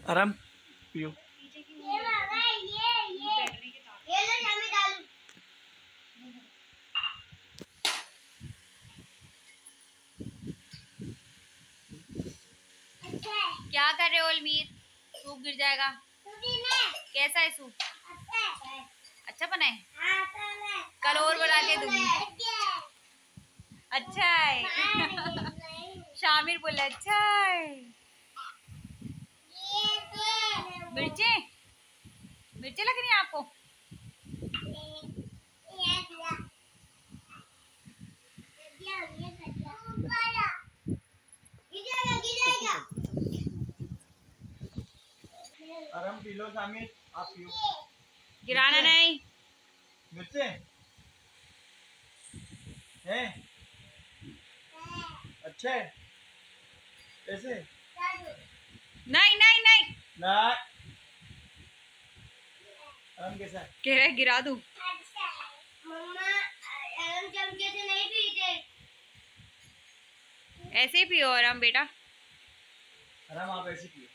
आराम पियो। क्या कर रहे हो अलमीर? सूप गिर जाएगा। कैसा है सूप? अच्छा बना है? कल और बना के दूंगी। अच्छा है। शामिर बोले अच्छा है। मिर्चे मिर्चे लग रही है आपको? आराम पी लो शामिर, आप पियो। गिराना नहीं। मिर्चे हैं? अच्छा है। कैसे? नहीं नहीं नहीं ना आराम कैसा है? कह रहे गिरा दूं। मम्मा आराम चमचे से नहीं पीते। ऐसे ही पियो आराम बेटा। आराम आप ऐसे पियो।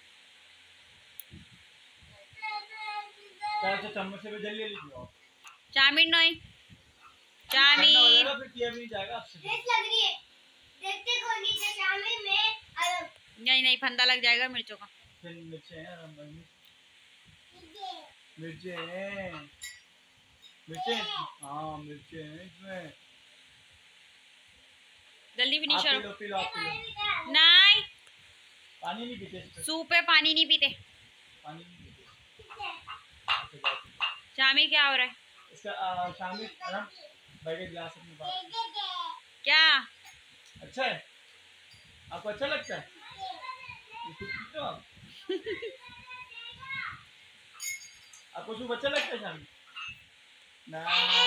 चार चम्मच से भी जल्दी पियो। शामिर नहीं शामिर फिर किया भी नहीं जाएगा आपसे। टेस्ट लग रही है। देखते कौन नीचे शामिर में आराम। नहीं नहीं फंदा लग जाएगा मिर्चों का। फिर मिर्चे हैं आराम भाई। मिर्चे हैं। मिर्चे हाँ मिर्चे हैं इसमें। जल्दी फिनिश करो। पी लो आप पी लो। नहीं पानी नहीं पीते। सूप है पानी नहीं पीते। पानी नहीं पीते। शामिर क्या हो रहा है? इसका शामिर आराम भाई के गिलास अपने पास। क्या अच्छा है? आपको अच्छा लगता है? ये सूप पीते हो आप? आपको सूप अच्छा लगता है शामिर? ना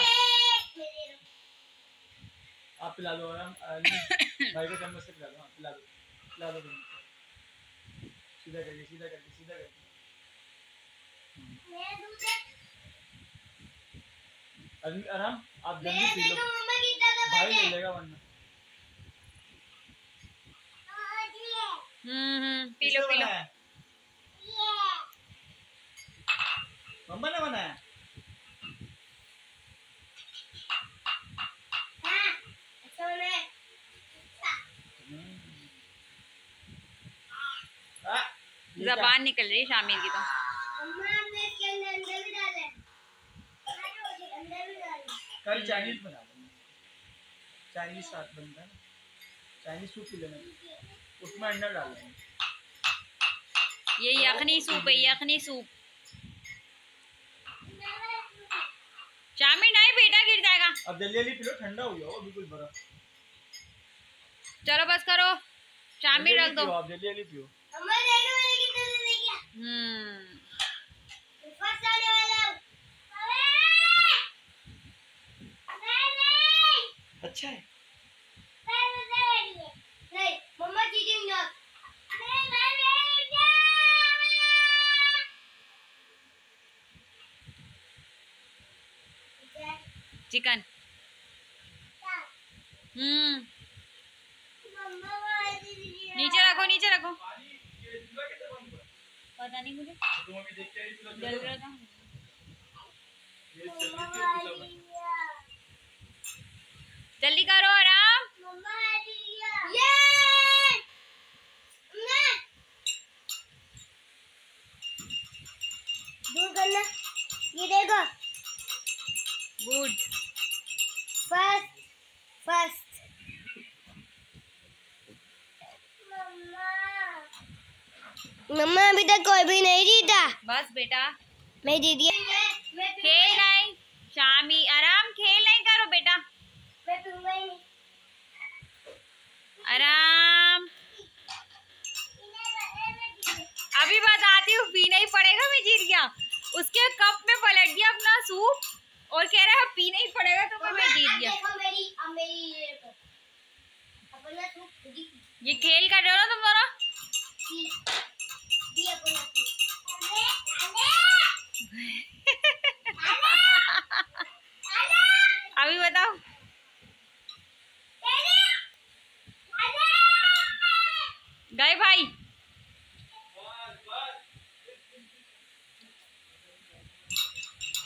आप पिला दो आराम। भाई को चम्मच से पिला दो। हाँ पिला दो पिला दो। सीधा करके सीधा करके सीधा करके। आराम आप जल्दी पी लो, भाई ले लेगा वरना। P low P low. मम्मा ने बनाया। जबान निकल रही है शामिर की तो। कल चाइनीज बना लेंगे। चाइनीज साथ बनता है ना, चाइनीज सूप पी लेना, उसमें अंडा डाल देंगे। ये यखनी सूप है, यखनी सूप। शामिर नहीं बेटा गिर जाएगा। अब जल्दी जल्दी पी लो, ठंडा हो गया हो बिल्कुल बर्फ। चलो बस करो शामिर रख दो। आप जल्दी जल्दी पियो। अच्छा है। नहीं मम्मा चीटिंग ना। चिकन। नीचे रखो नीचे रखो। पता नहीं मुझे जल रहा था। जल्दी करो आराम। दूर करना। ये देखो गुड फर्स्ट फर्स्ट। मम्मा अभी तक कोई भी नहीं जीता। बस बेटा मैं जीत गया। खेल नहीं शामी आराम खेल नहीं करो बेटा। मैं पीऊंगा ही नहीं। आराम अभी बताती हूँ पीना ही पड़ेगा। मैं जीत गया। उसके कप में पलट दिया अपना सूप और कह रहा है पीना ही पड़ेगा तो मैं जीत गया। ये खेल कर रहे हो ना तुम दोनों। अभी बताओ गए भाई।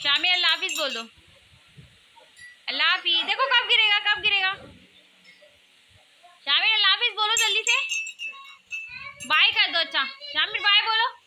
शामिर अल्लाह हाफिज बोल दो। अल्लाह हाफिज। देखो कब गिरेगा, कब गिरेगा। शामिर अल्लाह हाफिज बोलो जल्दी से। बाय कर दो। अच्छा शामिर बाय बोलो।